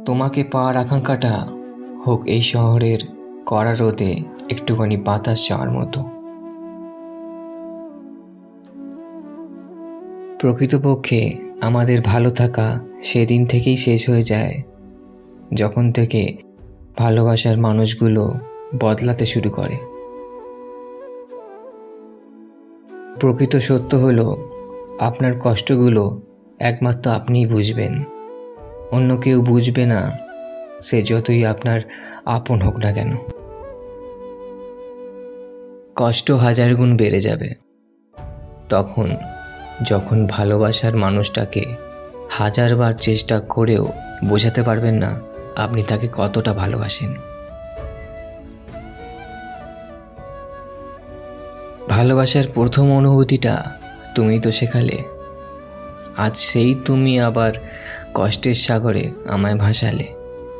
তোমাকে পাওয়ার আকাঙ্ক্ষাটা হোক এই শহরের কড়া রোদে একটুখানি বাতাস চাওয়ার মতো। প্রকৃতপক্ষে আমাদের ভালো থাকা সেদিন থেকেই শেষ হয়ে যায় যখন থেকে ভালোবাসার মানুষগুলো বদলাতে শুরু করে। প্রকৃত সত্য হলো আপনার কষ্টগুলো একমাত্র আপনিই বুঝবেন, অন্য কেউ বুঝবে না, সে যতই আপনার আপন হোক না কেন। কষ্ট 1000 গুণ বেড়ে যাবে তখন যখন ভালোবাসার মানুষটাকে 1000 বার চেষ্টা করেও বোঝাতে পারবেন না আপনি তাকে কতটা ভালোবাসেন। ভালোবাসার প্রথম অনুভূতিটা তুমি তো শেখালে, আজ সেই তুমি আবার কষ্টের সাগরে আমায় ভাসালে।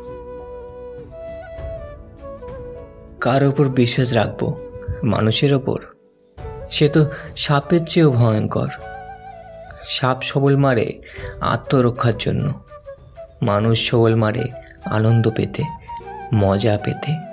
কার ওপর বিশ্বাস রাখবো? মানুষের ওপর? সে তো সাপের চেয়েও ভয়ঙ্কর। সাপ সবল মারে আত্মরক্ষার জন্য, মানুষ সবল মারে আনন্দ পেতে, মজা পেতে।